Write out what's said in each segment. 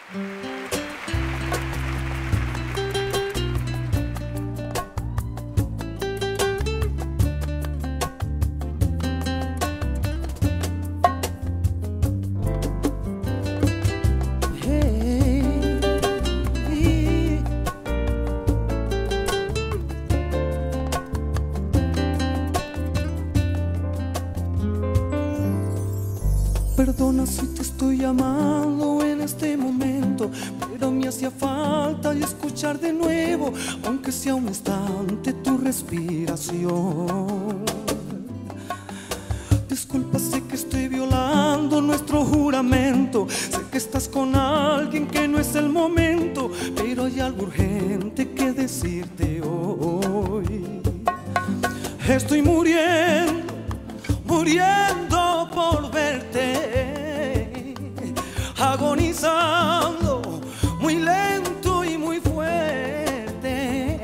Perdona si te estoy llamando en este momento, pero me hacía falta escuchar de nuevo, aunque sea un instante, tu respiración. Disculpa, sé que estoy violando nuestro juramento, sé que estás con alguien que no es el momento, pero hay algo urgente que decirte hoy. Estoy muriendo, muriendo por verte, agonizando, muy lento y muy fuerte.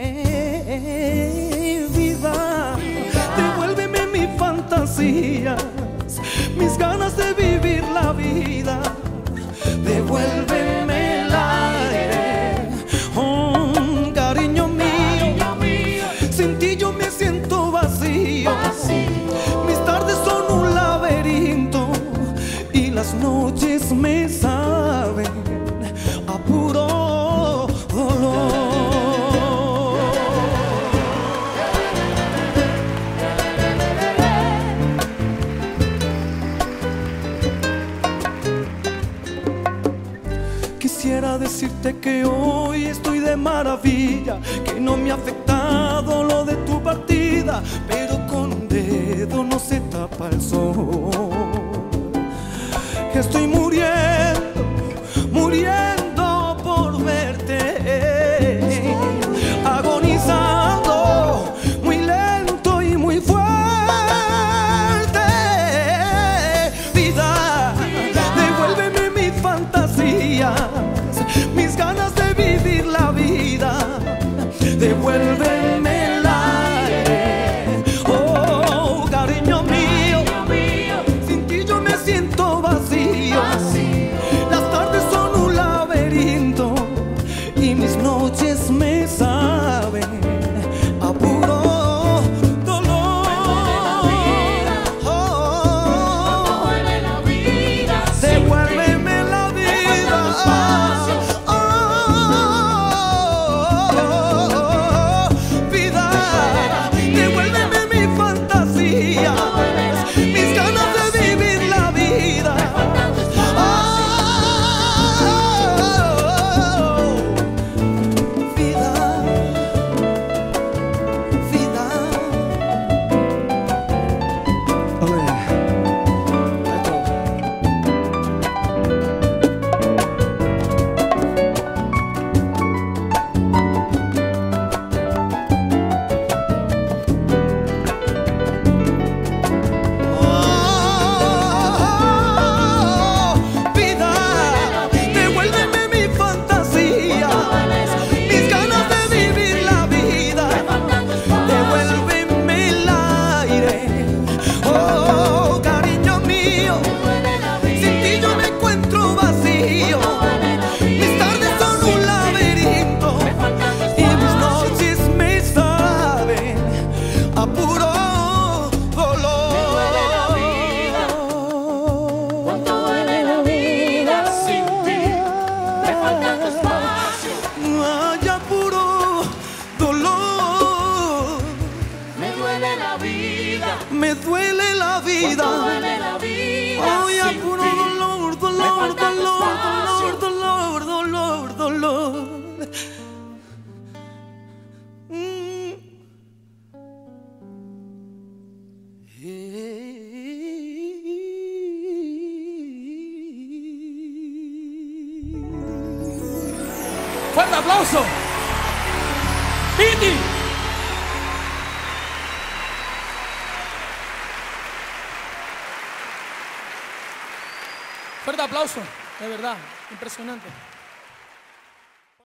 Vida, devuélveme mis fantasías, mis ganas de vivir la vida. Devuélveme el aire, oh, cariño mío, sin ti yo me siento vacío. Mis tardes son un laberinto y las noches me saben a puro dolor. Quisiera decirte que hoy estoy de maravilla, que no me ha afectado lo de tu partida, pero con un dedo no se tapa el sol. Que estoy muriendo, muriendo por verte, agonizando, muy lento y muy fuerte. Vida, devuélveme mis fantasías, mis ganas de vivir la vida. Devuélveme el aire, oh, cariño mío, sin ti yo me siento vacío. Las tardes son un laberinto y mis noches me saben a puro dolor. Devuélveme la vida, devuélveme mi fantasía, mis ganas de vivir la vida. Vida, vida. Me duele la vida, hoy a puro dolor, dolor, dolor, dolor, dolor, dolor. ¡Fuerte aplauso! ¡Piti! Fuerte aplauso, de verdad, impresionante.